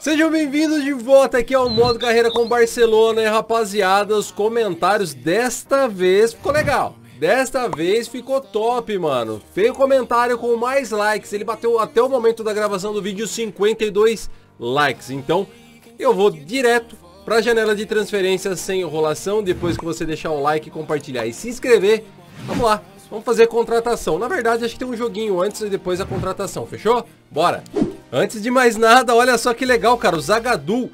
Sejam bem-vindos de volta aqui ao modo carreira com Barcelona, e rapaziada, os comentários desta vez ficou legal. Desta vez ficou top, mano. Veio comentário com mais likes. Ele bateu até o momento da gravação do vídeo 52 likes. Então eu vou direto para a janela de transferências sem enrolação. Depois que você deixar o like, compartilhar e se inscrever, vamos lá. Vamos fazer contratação. Na verdade, acho que tem um joguinho antes e depois a contratação. Fechou? Bora! Antes de mais nada, olha só que legal, cara. O Zagadou,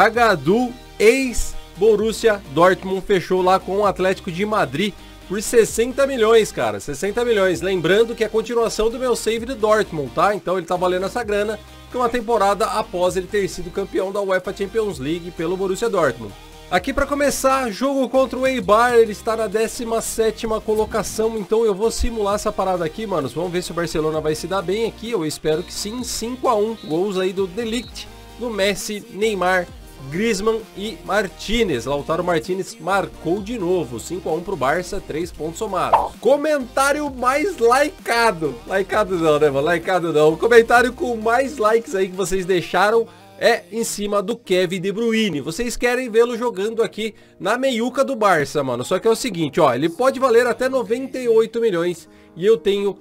ex-Borussia Dortmund, fechou lá com o Atlético de Madrid por 60 milhões, cara. 60 milhões. Lembrando que é a continuação do meu save do Dortmund, tá? Então ele tá valendo essa grana, que é uma temporada após ele ter sido campeão da UEFA Champions League pelo Borussia Dortmund. Aqui para começar, jogo contra o Eibar, ele está na 17ª colocação, então eu vou simular essa parada aqui, manos. Vamos ver se o Barcelona vai se dar bem aqui, eu espero que sim. 5-1, gols aí do De Ligt, do Messi, Neymar, Griezmann e Martínez. Lautaro Martínez marcou de novo, 5-1 pro Barça, 3 pontos somados. Comentário mais likeado, likeado não, né, mano? Likeado não. O comentário com mais likes aí que vocês deixaram é em cima do Kevin De Bruyne. Vocês querem vê-lo jogando aqui na meiuca do Barça, mano. Só que é o seguinte, ó, ele pode valer até 98 milhões e eu tenho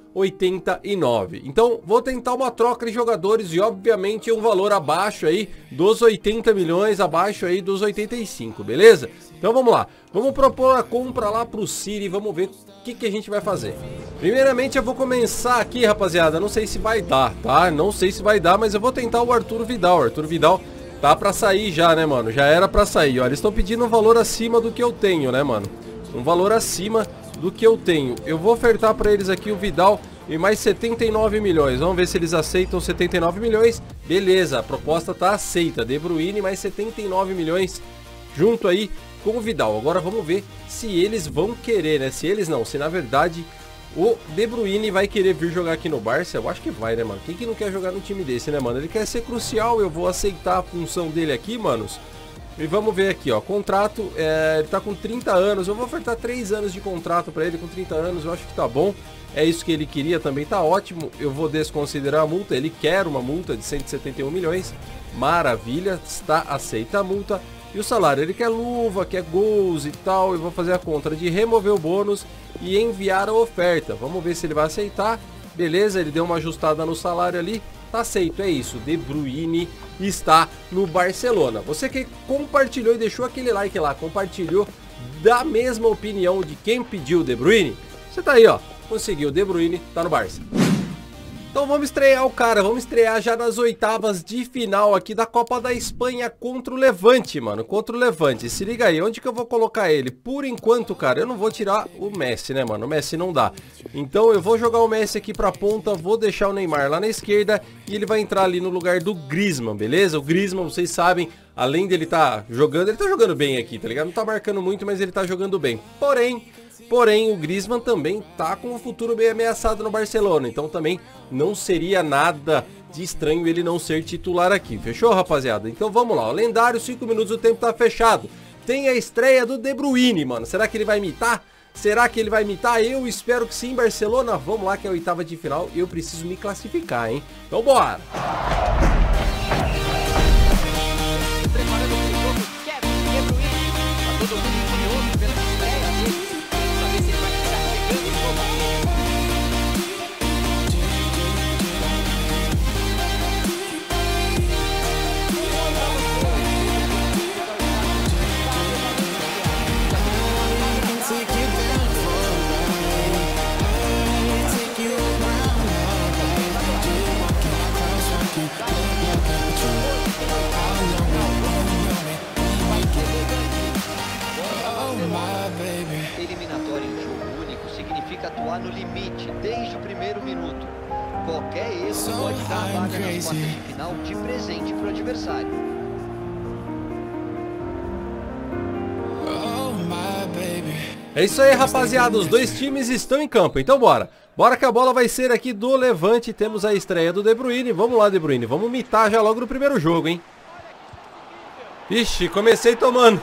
89. Então vou tentar uma troca de jogadores e obviamente um valor abaixo aí dos 80 milhões, abaixo aí dos 85, beleza? Então vamos lá, vamos propor a compra lá pro City, vamos ver o que a gente vai fazer. Primeiramente eu vou começar aqui, rapaziada, não sei se vai dar, tá? Não sei se vai dar, mas eu vou tentar o Arturo Vidal. Arturo Vidal tá pra sair já, né, mano? Já era pra sair, ó. Eles estão pedindo um valor acima do que eu tenho, né, mano? Um valor acima do que eu tenho. Eu vou ofertar pra eles aqui o Vidal e mais 79 milhões. Vamos ver se eles aceitam 79 milhões. Beleza, a proposta tá aceita. De Bruyne mais 79 milhões junto aí com o Vidal. Agora vamos ver se eles vão querer, né? Se eles não, se na verdade o De Bruyne vai querer vir jogar aqui no Barça. Eu acho que vai, né, mano? Quem que não quer jogar num time desse, né, mano? Ele quer ser crucial, eu vou aceitar a função dele aqui, manos. E vamos ver aqui, ó, contrato, ele tá com 30 anos, eu vou ofertar 3 anos de contrato pra ele com 30 anos, eu acho que tá bom. É isso que ele queria, também tá ótimo. Eu vou desconsiderar a multa, ele quer uma multa de 171 milhões. Maravilha, está aceita a multa. E o salário, ele quer luva, quer gols e tal. Eu vou fazer a conta de remover o bônus e enviar a oferta. Vamos ver se ele vai aceitar. Beleza, ele deu uma ajustada no salário ali. Tá aceito, é isso. De Bruyne está no Barcelona. Você que compartilhou e deixou aquele like lá, compartilhou da mesma opinião de quem pediu o De Bruyne, você tá aí, ó. Conseguiu, De Bruyne tá no Barça. Então vamos estrear o cara, vamos estrear já nas oitavas de final aqui da Copa da Espanha contra o Levante, mano, contra o Levante. Se liga aí, onde que eu vou colocar ele? Por enquanto, cara, eu não vou tirar o Messi, né, mano, o Messi não dá. Então eu vou jogar o Messi aqui pra ponta, vou deixar o Neymar lá na esquerda e ele vai entrar ali no lugar do Griezmann, beleza? O Griezmann, vocês sabem, além dele tá jogando, ele tá jogando bem aqui, tá ligado? Não tá marcando muito, mas ele tá jogando bem. Porém, o Griezmann também tá com um futuro bem ameaçado no Barcelona, então também não seria nada de estranho ele não ser titular aqui, fechou, rapaziada? Então vamos lá, o lendário, 5 minutos, o tempo tá fechado. Tem a estreia do De Bruyne, mano, será que ele vai imitar? Será que ele vai imitar? Eu espero que sim, Barcelona. Vamos lá que é a oitava de final e eu preciso me classificar, hein? Então bora! Eliminatória em jogo único significa atuar no limite desde o primeiro minuto. Qualquer erro pode dar a vaga nas quartas de final de presente para o adversário. É isso aí, rapaziada, os dois times estão em campo, então bora. Bora que a bola vai ser aqui do Levante, temos a estreia do De Bruyne. Vamos lá, De Bruyne, vamos mitar já logo no primeiro jogo, hein. Ixi, comecei tomando,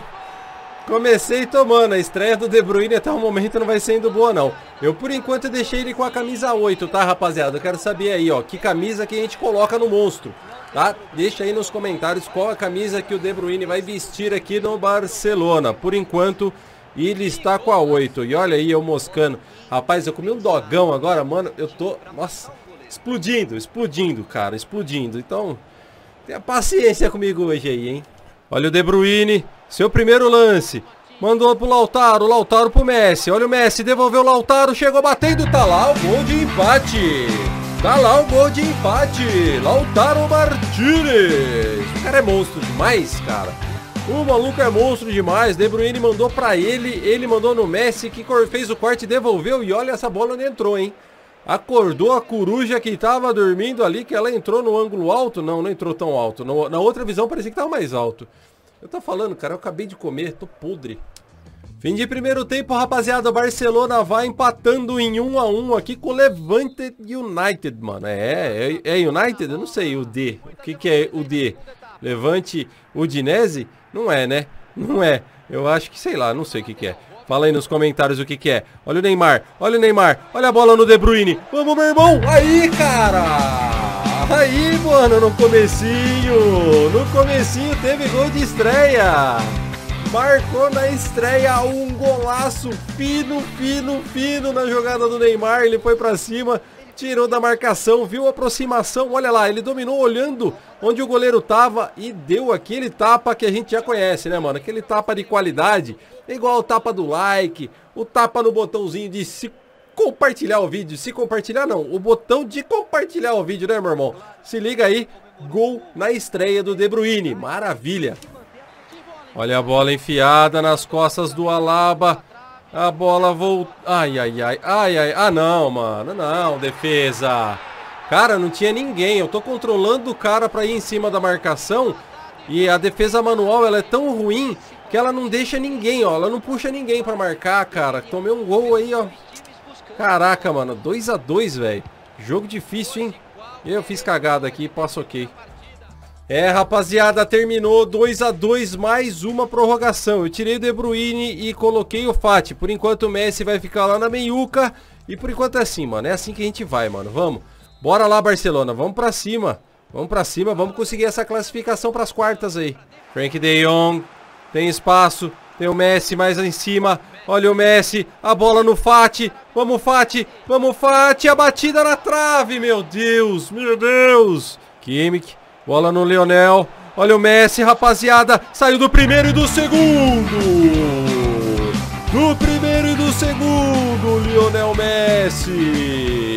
a estreia do De Bruyne até o momento não vai sendo boa não. Eu por enquanto deixei ele com a camisa 8, tá, rapaziada? Eu quero saber aí, ó, que camisa que a gente coloca no monstro. tá? Deixa aí nos comentários qual a camisa que o De Bruyne vai vestir aqui no Barcelona. Por enquanto, ele está com a 8. E olha aí eu moscando. Rapaz, eu comi um dogão agora, mano. Eu tô, nossa, explodindo, cara, explodindo. Então, tenha paciência comigo hoje aí, hein? Olha o De Bruyne, seu primeiro lance. Mandou pro Lautaro, Lautaro pro Messi. Olha o Messi, devolveu o Lautaro, chegou batendo, tá lá o gol de empate. Tá lá o gol de empate. Lautaro Martínez. O cara é monstro demais, cara. O maluco é monstro demais. De Bruyne mandou pra ele mandou no Messi, que fez o corte e devolveu. E olha, essa bola não entrou, hein? Acordou a coruja que tava dormindo ali, que ela entrou no ângulo alto. Não entrou tão alto. Na outra visão parecia que tava mais alto. Eu tô falando, cara, eu acabei de comer, tô podre. Fim de primeiro tempo, rapaziada. O Barcelona vai empatando em 1-1 aqui com o Levante United, mano. É United? Eu não sei o D. O que é o D? Levante Udinese? Não é, né? Não é. Eu acho que, sei lá, não sei o que é. Fala aí nos comentários o que é. Olha o Neymar, olha o Neymar. Olha a bola no De Bruyne. Vamos, meu irmão. Aí, cara. Aí, mano, no comecinho. No comecinho teve gol de estreia. Marcou na estreia um golaço fino na jogada do Neymar. Ele foi pra cima, tirou da marcação, viu a aproximação. Olha lá, ele dominou olhando onde o goleiro tava e deu aquele tapa que a gente já conhece, né, mano? Aquele tapa de qualidade, igual o tapa do like, o tapa no botãozinho de se compartilhar o vídeo. Se compartilhar não, o botão de compartilhar o vídeo, né, meu irmão? Se liga aí, gol na estreia do De Bruyne, maravilha. Olha a bola enfiada nas costas do Alaba. A bola voltou. Ai. Ah, não, mano. Não, defesa. Cara, não tinha ninguém. Eu tô controlando o cara pra ir em cima da marcação. E a defesa manual, ela é tão ruim que ela não deixa ninguém, ó. Ela não puxa ninguém pra marcar, cara. Tomei um gol aí, ó. Caraca, mano. 2-2, velho. Jogo difícil, hein? Eu fiz cagada aqui, passo ok. É, rapaziada, terminou 2-2, mais uma prorrogação. Eu tirei o De Bruyne e coloquei o Fati. Por enquanto o Messi vai ficar lá na meiuca. E por enquanto é assim, mano. É assim que a gente vai, mano. Vamos. Bora lá, Barcelona. Vamos pra cima. Vamos pra cima. Vamos conseguir essa classificação pras quartas aí. Frenkie de Jong. Tem espaço. Tem o Messi mais lá em cima. Olha o Messi. A bola no Fati. Vamos, Fati. Vamos, Fati. A batida na trave. Meu Deus. Meu Deus. Kimmich. Bola no Lionel. Olha o Messi, rapaziada. Saiu do primeiro e do segundo. Do primeiro e do segundo, Lionel Messi.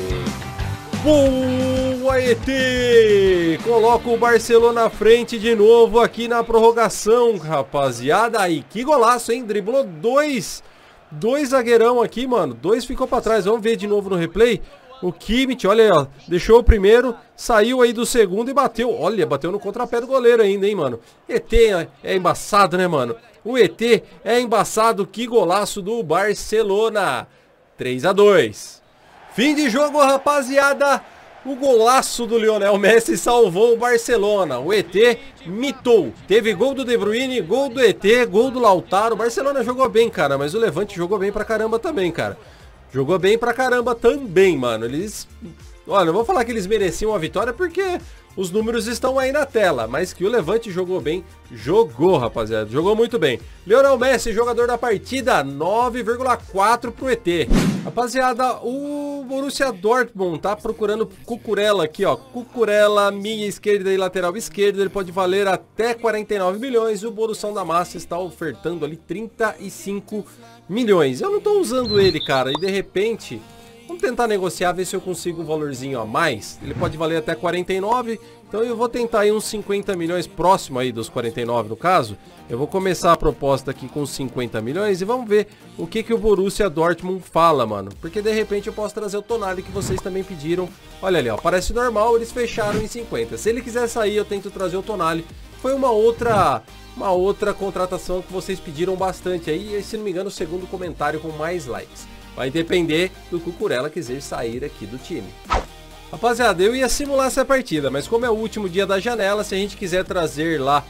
Boa, ET. Coloca o Barcelona à frente de novo aqui na prorrogação, rapaziada. Aí, que golaço, hein? Driblou dois zagueirão aqui, mano. Dois ficou pra trás. Vamos ver de novo no replay. O Kimmich, olha aí, ó, deixou o primeiro, saiu aí do segundo e bateu. Olha, bateu no contrapé do goleiro ainda, hein, mano. ET é embaçado, né, mano? O ET é embaçado, que golaço do Barcelona. 3-2. Fim de jogo, rapaziada. O golaço do Lionel Messi salvou o Barcelona. O ET mitou. Teve gol do De Bruyne, gol do ET, gol do Lautaro. O Barcelona jogou bem, cara, mas o Levante jogou bem pra caramba também, cara. Jogou bem pra caramba também, mano. Eles... Olha, não vou falar que eles mereciam a vitória porque os números estão aí na tela. Mas que o Levante jogou bem, jogou, rapaziada. Jogou muito bem. Lionel Messi, jogador da partida, 9,4 pro ET. Rapaziada, o Borussia Dortmund tá procurando Cucurella aqui, ó. Cucurella, meia esquerda e lateral esquerda. Ele pode valer até 49 milhões. E o Borussia da Massa está ofertando ali 35 milhões. Eu não tô usando ele, cara. E de repente... Vamos tentar negociar, ver se eu consigo um valorzinho a mais. Ele pode valer até 49, então eu vou tentar aí uns 50 milhões, próximo aí dos 49 no caso. Eu vou começar a proposta aqui com 50 milhões e vamos ver o que o Borussia Dortmund fala, mano. Porque de repente eu posso trazer o Tonali que vocês também pediram. Olha ali, ó, parece normal, eles fecharam em 50. Se ele quiser sair, eu tento trazer o Tonali. Foi uma outra contratação que vocês pediram bastante aí, e se não me engano o segundo comentário com mais likes. Vai depender do Cucurella quiser sair aqui do time. Rapaziada, eu ia simular essa partida, mas como é o último dia da janela, se a gente quiser trazer lá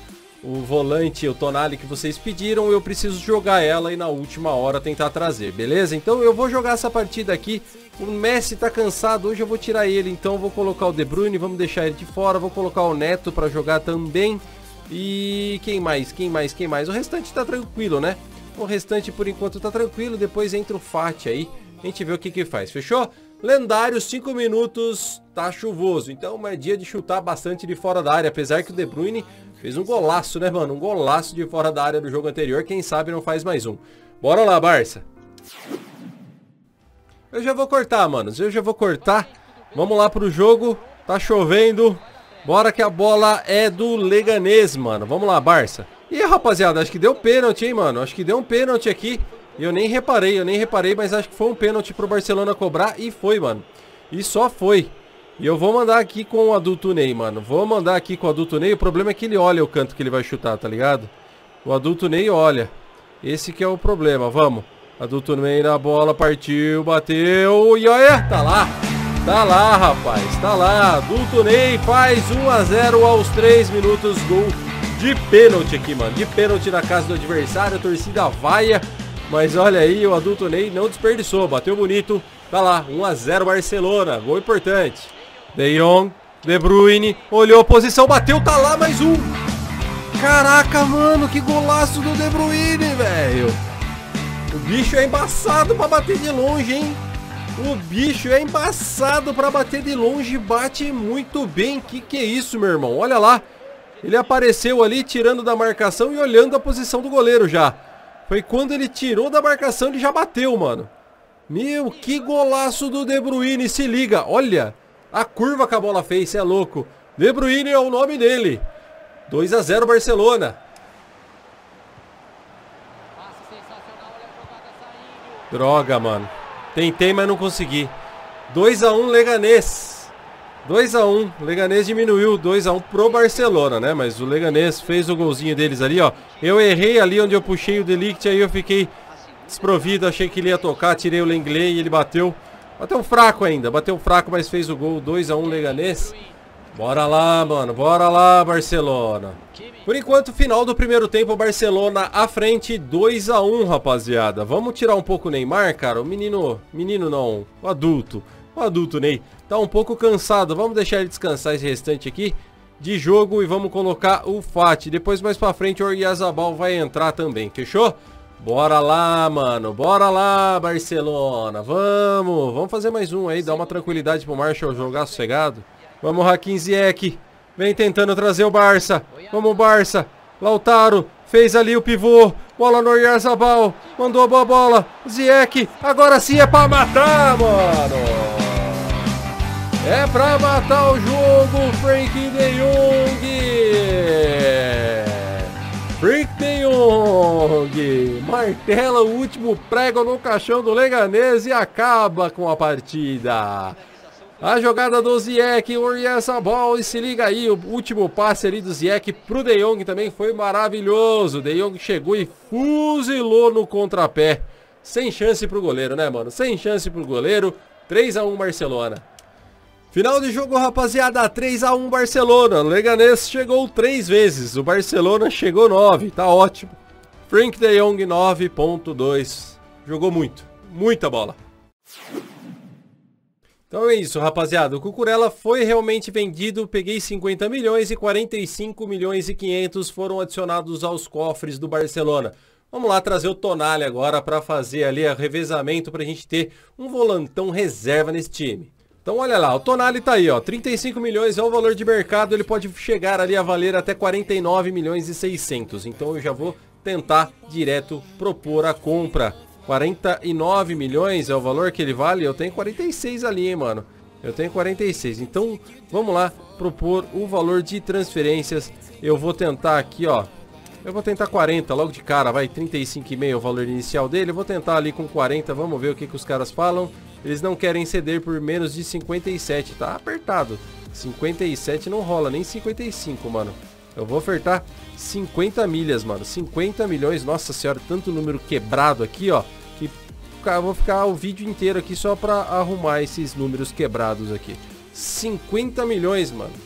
o volante, o Tonali que vocês pediram, eu preciso jogar ela e na última hora tentar trazer, beleza? Então eu vou jogar essa partida aqui. O Messi tá cansado, hoje eu vou tirar ele, então vou colocar o De Bruyne, vamos deixar ele de fora, vou colocar o Neto pra jogar também. E quem mais? O restante tá tranquilo, né? O restante por enquanto tá tranquilo, depois entra o Fati aí, a gente vê o que faz, fechou? Lendário, 5 minutos, tá chuvoso, então é dia de chutar bastante de fora da área, apesar que o De Bruyne fez um golaço, né, mano? Um golaço de fora da área do jogo anterior, quem sabe não faz mais um. Bora lá, Barça. Eu já vou cortar, manos, Vamos lá pro jogo, tá chovendo, bora que a bola é do Leganés, mano. Vamos lá, Barça. Ih, rapaziada, acho que deu pênalti, hein, mano? Acho que deu um pênalti aqui. E eu nem reparei, mas acho que foi um pênalti pro Barcelona cobrar e foi, mano. E só foi. E eu vou mandar aqui com o Adulto Ney, mano. O problema é que ele olha o canto que ele vai chutar, tá ligado? O Adulto Ney olha. Esse que é o problema, vamos. Adulto Ney na bola, partiu, bateu. E olha, tá lá. Tá lá, rapaz, tá lá. Adulto Ney faz 1-0 aos 3 minutos. Gol de pênalti aqui, mano. De pênalti na casa do adversário. A torcida vaia. Mas olha aí, o Adulto Ney não desperdiçou, bateu bonito, tá lá, 1-0 Barcelona, gol importante. De Jong, De Bruyne, olhou a posição, bateu, tá lá, mais um. Caraca, mano, que golaço do De Bruyne, velho. O bicho é embaçado pra bater de longe, hein. O bicho é embaçado pra bater de longe, bate muito bem. Que é isso, meu irmão, olha lá. Ele apareceu ali, tirando da marcação e olhando a posição do goleiro já. Foi quando ele tirou da marcação, ele já bateu, mano. Meu, que golaço do De Bruyne, se liga. Olha, a curva que a bola fez, cê é louco. De Bruyne é o nome dele. 2-0 Barcelona. Droga, mano. Tentei, mas não consegui. 2-1 Leganés. 2-1, Leganés diminuiu 2-1 pro Barcelona, né? Mas o Leganés fez o golzinho deles ali, ó. Eu errei ali onde eu puxei o De Ligt, aí eu fiquei desprovido, achei que ele ia tocar, tirei o Lenglet e ele bateu. Bateu fraco ainda, mas fez o gol. 2-1 Leganés. Bora lá, mano, bora lá, Barcelona. Por enquanto, final do primeiro tempo, Barcelona à frente, 2-1, rapaziada. Vamos tirar um pouco o Neymar, cara. O menino não, o adulto Ney tá um pouco cansado, vamos deixar ele descansar esse restante aqui de jogo e vamos colocar o Fati. Depois mais pra frente o Oyarzabal vai entrar também, fechou? Bora lá, mano, bora lá, Barcelona, vamos fazer mais um aí, dar uma tranquilidade pro Marshall jogar sossegado. Vamos, Hakim Ziyech, vem tentando trazer o Barça, vamos Barça, Lautaro, fez ali o pivô, bola no Oyarzabal, mandou a boa bola, Ziyech, agora sim é pra matar, mano. É pra matar o jogo, Frenkie de Jong. Martela o último prego no caixão do Leganés e acaba com a partida. A jogada do Ziyech, o Oyarzabal, e se liga aí, o último passe ali do Ziyech pro De Jong também foi maravilhoso. De Jong chegou e fuzilou no contrapé. Sem chance pro goleiro, né, mano? Sem chance pro goleiro. 3-1 Barcelona. Final de jogo, rapaziada, 3-1 Barcelona. O Leganés chegou 3 vezes, o Barcelona chegou 9, tá ótimo. Frenkie de Jong 9.2, jogou muito, muita bola. Então é isso, rapaziada, o Cucurella foi realmente vendido, peguei 50 milhões e 45 milhões e 500 foram adicionados aos cofres do Barcelona. Vamos lá trazer o Tonali agora para fazer ali o revezamento pra gente ter um volantão reserva nesse time. Então olha lá, o Tonali tá aí, ó, 35 milhões é o valor de mercado, ele pode chegar ali a valer até 49 milhões e 600. Então eu já vou tentar direto propor a compra. 49 milhões é o valor que ele vale, eu tenho 46 ali, hein, mano. Eu tenho 46, então vamos lá propor o valor de transferências. Eu vou tentar aqui, ó, eu vou tentar 40 logo de cara, vai, 35,5 o valor inicial dele. Eu vou tentar ali com 40, vamos ver o que os caras falam. Eles não querem ceder por menos de 57, tá apertado. 57 não rola, nem 55, mano. Eu vou ofertar 50 milhas, mano. 50 milhões, nossa senhora, tanto número quebrado aqui, ó. Que eu vou ficar o vídeo inteiro aqui só pra arrumar esses números quebrados aqui. 50 milhões, mano.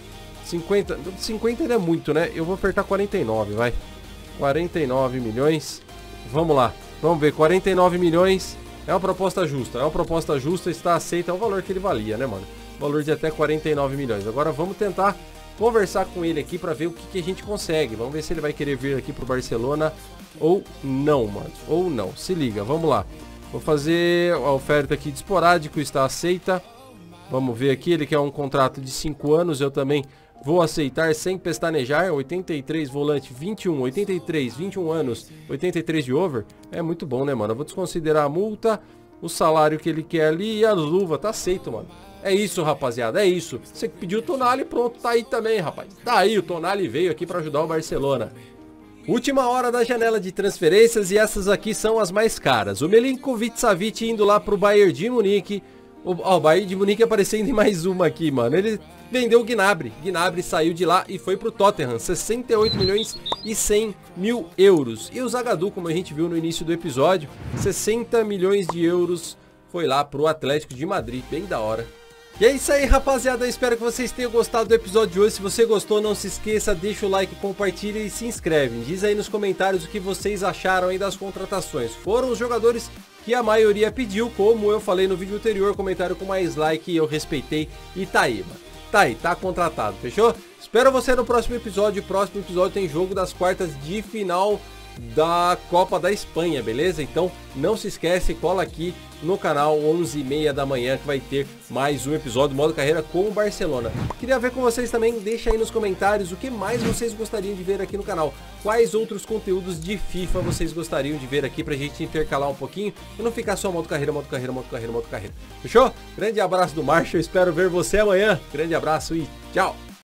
50 ainda é muito, né? Eu vou apertar 49, vai. 49 milhões. Vamos lá. Vamos ver, 49 milhões é uma proposta justa. É uma proposta justa, está aceita. É o valor que ele valia, né, mano? Valor de até 49 milhões. Agora vamos tentar conversar com ele aqui para ver o que a gente consegue. Vamos ver se ele vai querer vir aqui pro Barcelona ou não, mano. Ou não. Se liga, vamos lá. Vou fazer a oferta aqui de esporádico, está aceita. Vamos ver aqui, ele quer um contrato de 5 anos, eu também vou aceitar sem pestanejar. 83 volante, 21, 83, 21 anos, 83 de over. É muito bom, né, mano? Eu vou desconsiderar a multa, o salário que ele quer ali e a luva. Tá aceito, mano. É isso, rapaziada, é isso. Você que pediu o Tonali, pronto, tá aí também, rapaz. Tá aí, o Tonali veio aqui para ajudar o Barcelona. Última hora da janela de transferências e essas aqui são as mais caras. O Milinkovic-Savic indo lá pro Bayern de Munique. O Bayern de Munique aparecendo em mais uma aqui, mano. Ele vendeu o Gnabry. Gnabry saiu de lá e foi pro Tottenham. 68 milhões e 100 mil euros. E o Zagadou, como a gente viu no início do episódio, 60 milhões de euros foi lá pro Atlético de Madrid. Bem da hora. E é isso aí, rapaziada. Espero que vocês tenham gostado do episódio de hoje. Se você gostou, não se esqueça, deixa o like, compartilha e se inscreve. Diz aí nos comentários o que vocês acharam aí das contratações. Foram os jogadores que a maioria pediu, como eu falei no vídeo anterior, comentário com mais like, eu respeitei e tá aí, mano. Tá aí, tá contratado, fechou? Espero você no próximo episódio. O próximo episódio tem jogo das quartas de final da Copa da Espanha, beleza? Então não se esquece, cola aqui no canal 11h30 da manhã que vai ter mais um episódio do modo carreira com o Barcelona. Queria ver com vocês também, deixa aí nos comentários o que mais vocês gostariam de ver aqui no canal. Quais outros conteúdos de FIFA vocês gostariam de ver aqui pra gente intercalar um pouquinho e não ficar só modo carreira, modo carreira, modo carreira, modo carreira. Fechou? Grande abraço do Marshall, espero ver você amanhã. Grande abraço e tchau!